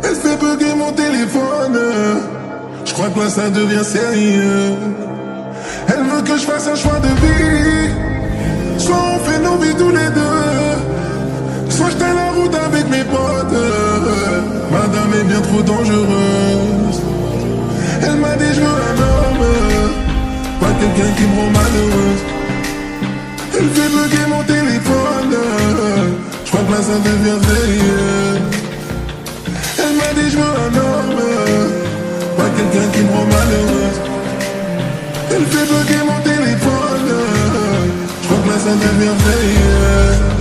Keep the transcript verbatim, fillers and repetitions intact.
Elle fait bugger mon téléphone. Je crois que là ça devient sérieux. Elle veut que je fasse un choix de vie. Soit on fait nos vies tous les deux, soit je tiens la route avec mes potes. Madame est bien trop dangereuse. Elle m'a dit je veux un homme, pas quelqu'un qui me rend malheureuse. Elle fait bugger mon téléphone. Je crois que là ça devient sérieux. Elle m'a dit je veux un homme, pas quelqu'un qui me rend malheureuse. Elle fait bugger mon téléphone. Je crois que là ça devient sérieux.